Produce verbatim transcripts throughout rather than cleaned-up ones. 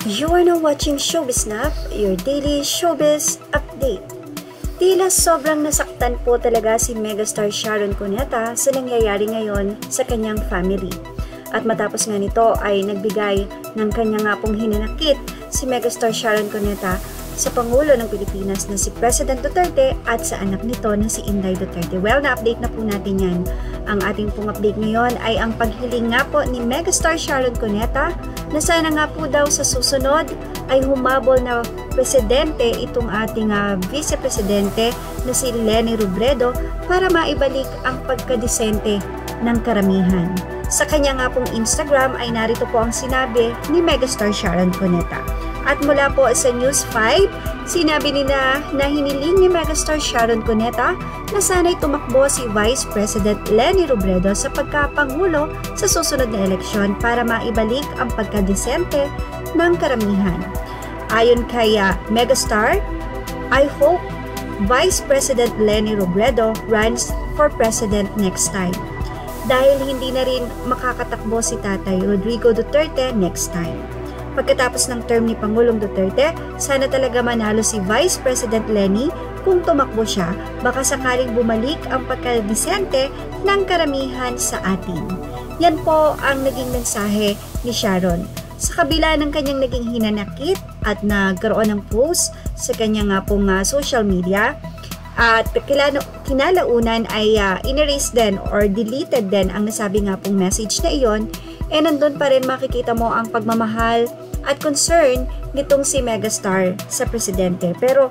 You are now watching Showbiz Snap, your daily showbiz update. Tila sobrang nasaktan po talaga si megastar Sharon Cuneta sa nangyayari ngayon sa kanyang family. At matapos nga nito ay nagbigay ng kanya nga pong hinanakit si megastar Sharon Cuneta sa Pangulo ng Pilipinas na si President Duterte at sa anak nito na si Inday Duterte. Well, na-update na po natin yan. Ang ating pong update ngayon ay ang paghiling nga po ni megastar Sharon Cuneta na sana nga po daw sa susunod ay humabol na presidente itong ating uh, vice-presidente na si Leni Robredo para maibalik ang pagkadisente ng karamihan. Sa kanya nga pong Instagram ay narito po ang sinabi ni megastar Sharon Cuneta. At mula po sa News five, sinabi nila na hiniling ni megastar Sharon Cuneta na sana'y tumakbo si Vice President Leni Robredo sa pagkapangulo sa susunod na eleksyon para maibalik ang pagkadisente ng karamihan. Ayon kay uh, megastar, I hope Vice President Leni Robredo runs for president next time. Dahil hindi na rin makakatakbo si Tatay Rodrigo Duterte next time. Pagkatapos ng term ni Pangulong Duterte, sana talaga manalo si Vice President Leni kung tumakbo siya, baka sakaling bumalik ang pagkadisente ng karamihan sa atin. Yan po ang naging mensahe ni Sharon. Sa kabila ng kanyang naging hinanakit at nagkaroon ng post sa kanyang nga pong uh, social media, at kilala, kinalaunan ay uh, inerase din or deleted din ang nasabi nga pong message na iyon, eh nandun pa rin makikita mo ang pagmamahal at concern nitong si megastar sa presidente. Pero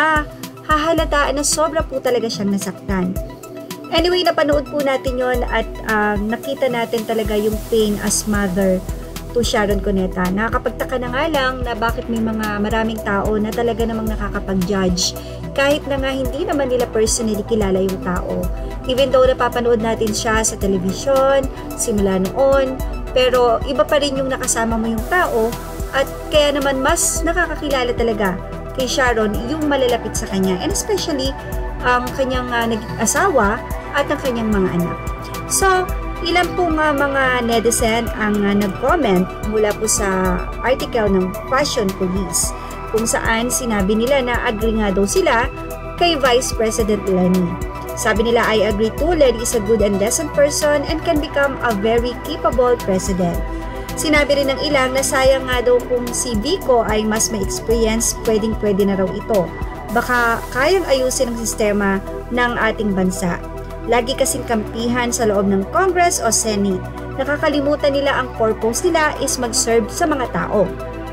mahahalataan na sobra po talaga siyang nasaktan. Anyway, napanood po natin yon at uh, nakita natin talaga yung pain as mother to Sharon Cuneta. Nakakapagtaka na nga lang na bakit may mga maraming tao na talaga namang nakakapag-judge kahit na nga hindi naman nila personally kilala yung tao. Even though napapanood natin siya sa television, simula noon, pero iba pa rin yung nakasama mo yung tao at kaya naman mas nakakakilala talaga kay Sharon yung malalapit sa kanya, and especially ang kanyang uh, nag-asawa at ang kanyang mga anak. So, ilan po nga mga netizen ang uh, nag-comment mula po sa article ng Fashion Police kung saan sinabi nila na agree nga daw sila kay Vice President Leni. Sabi nila, I agree too, Leni is a good and decent person and can become a very capable president. Sinabi rin ng ilang na sayang nga daw kung si Vico ay mas may experience, pwedeng-pwede na raw ito. Baka kayang ayusin ang sistema ng ating bansa. Lagi kasing kampihan sa loob ng Congress o Senate. Nakakalimutan nila ang purpose nila is mag-serve sa mga tao.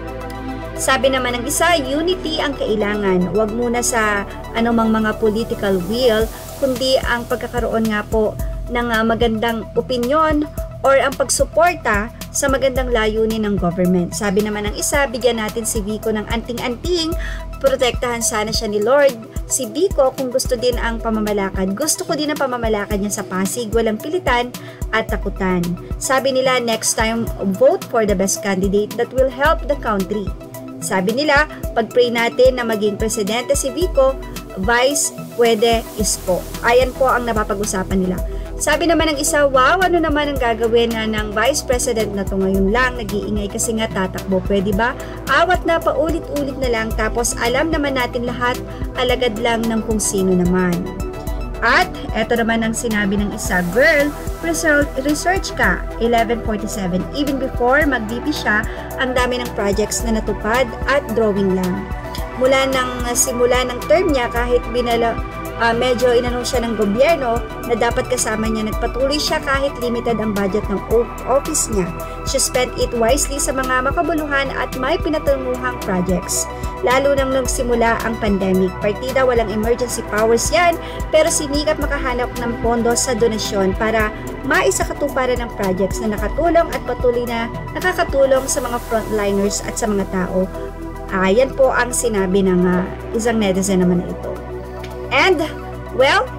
Sabi naman ng isa, unity ang kailangan. Huwag muna sa anumang mga political will, kundi ang pagkakaroon nga po ng uh, magandang opinyon or ang pagsuporta sa magandang layunin ng government. Sabi naman ng isa, bigyan natin si Vico ng anting-anting, protektahan sana siya ni Lord. Si Vico, kung gusto din ang pamamalakad, gusto ko din ang pamamalakad niya sa Pasig, walang pilitan at takutan. Sabi nila, next time, vote for the best candidate that will help the country. Sabi nila, pag-pray natin na maging presidente si Vico, vice, pwede, isko. Ayan po ang napapag-usapan nila. Sabi naman ng isa, wow, ano naman ang gagawin na ng vice president na to ngayon lang, nag-iingay kasi nga tatakbo, pwede ba? Awat na paulit-ulit na lang, tapos alam naman natin lahat, alagad lang ng kung sino naman. At, eto naman ang sinabi ng isa, girl, research ka, eleven forty-seven, even before mag-V P siya, ang dami ng projects na natupad at drawing lang. Mula ng simula ng term niya, kahit binala, Uh, medyo inanong siya ng gobyerno na dapat kasama niya, nagpatuloy siya kahit limited ang budget ng office niya. She spent it wisely sa mga makabuluhan at may pinatunguhang projects. Lalo nang nagsimula ang pandemic. Partida walang emergency powers yan, pero sinikap makahanap ng pondo sa donasyon para maisakatuparan ng projects na nakatulong at patuloy na nakakatulong sa mga frontliners at sa mga tao. Ayan uh, po ang sinabi ng uh, isang netizen naman na ito. And, well,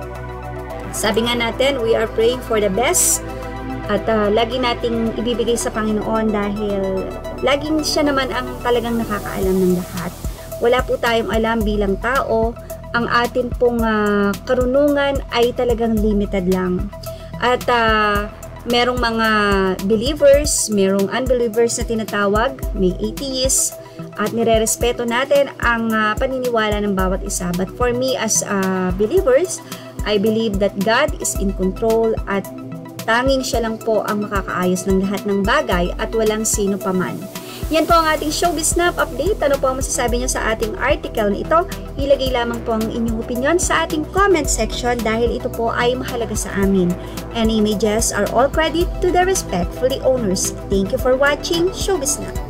sabi nga natin, we are praying for the best at uh, lagi nating ibibigay sa Panginoon dahil laging siya naman ang talagang nakakaalam ng lahat. Wala po tayong alam bilang tao, ang atin pong uh, karunungan ay talagang limited lang. At uh, merong mga believers, merong unbelievers na tinatawag, may atheists, at nirerespeto natin ang uh, paniniwala ng bawat isa. But for me as uh, believers, I believe that God is in control at tanging siya lang po ang makakaayos ng lahat ng bagay at walang sino paman. Yan po ang ating Showbiz Snap Update. Ano po ang masasabi niyo sa ating article na ito? Ilagay lamang po ang inyong opinion sa ating comment section dahil ito po ay mahalaga sa amin. And images are all credit to the respectfully owners. Thank you for watching Showbiz Snap.